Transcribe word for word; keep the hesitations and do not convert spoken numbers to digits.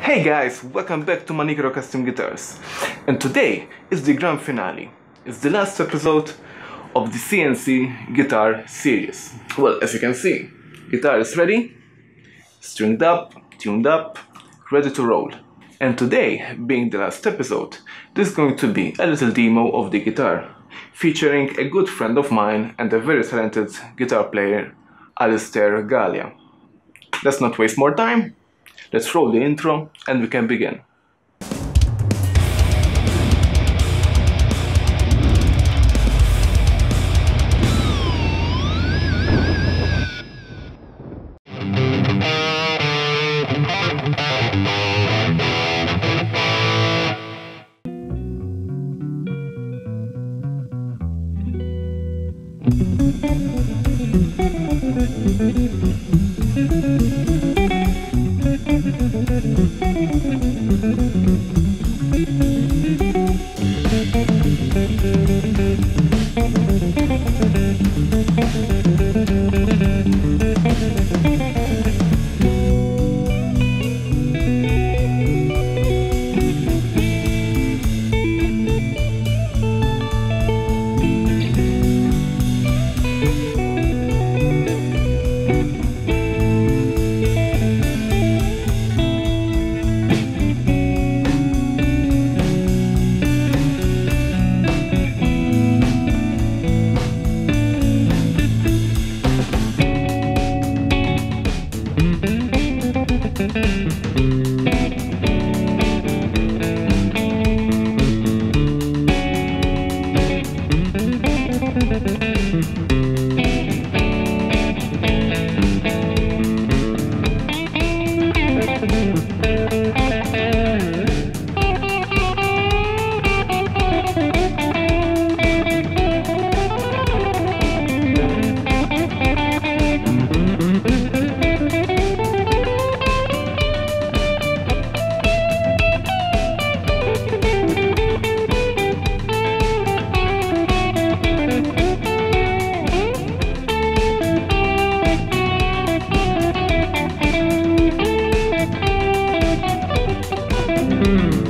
Hey guys, welcome back to Manicro Custom Guitars. And today is the grand finale. It's the last episode of the C N C guitar series. Well, as you can see, guitar is ready, stringed up, tuned up, ready to roll. And today, being the last episode, this is going to be a little demo of the guitar, featuring a good friend of mine and a very talented guitar player, Alistair Galea. Let's not waste more time. Let's roll the intro and we can begin. Mm.